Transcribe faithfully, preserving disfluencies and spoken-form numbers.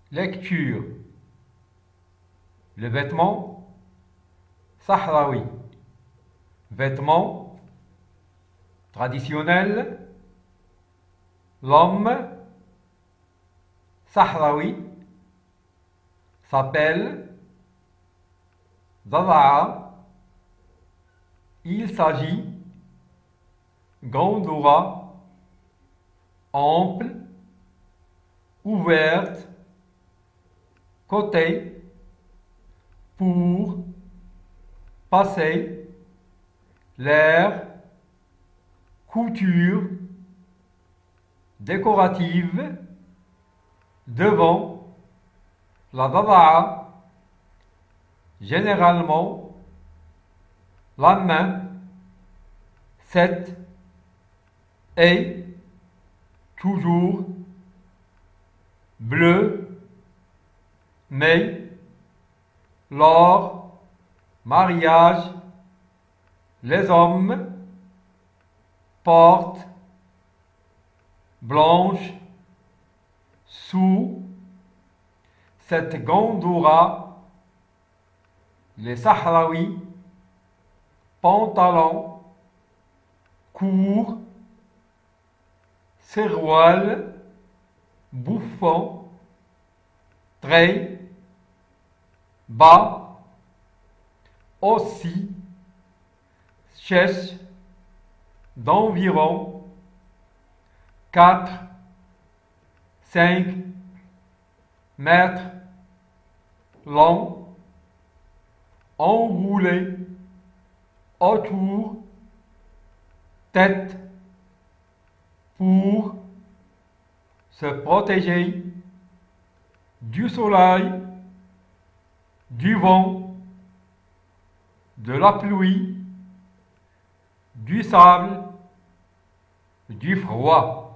Lecture. Le vêtement sahraoui. Vêtement traditionnel. L'homme sahraoui s'appelle Dada'a. Il s'agit gandoura ample, ouverte, côté, pour passer, l'air, couture, décorative, devant, la dada'a, généralement, la main, cette, et, toujours, bleu, mais, lors, mariage, les hommes, porte, blanche, sous, cette gandoura, les Sahraouis, pantalon, court, serwal, bouffant, très, bas, aussi, chèche, d'environ quatre, cinq mètres long, enroulé autour, tête, pour se protéger du soleil, du vent, de la pluie, du sable, du froid.